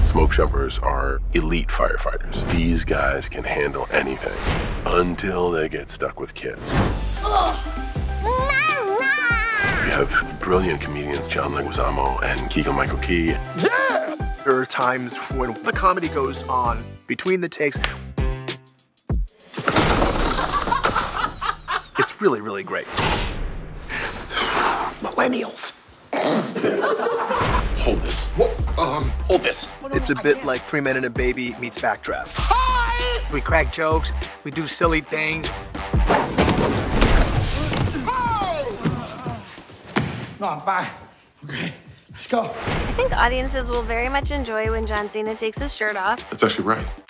Smoke jumpers are elite firefighters. These guys can handle anything until they get stuck with kids. We have brilliant comedians, John Leguizamo and Keegan-Michael Key. Yeah! There are times when the comedy goes on between the takes. It's really, really great. Millennials. Hold this. Hold this. It's a bit like 3 Men and a Baby meets Backdraft. Hi! We crack jokes, we do silly things. No, bye. Okay, let's go. I think audiences will very much enjoy when John Cena takes his shirt off. That's actually right.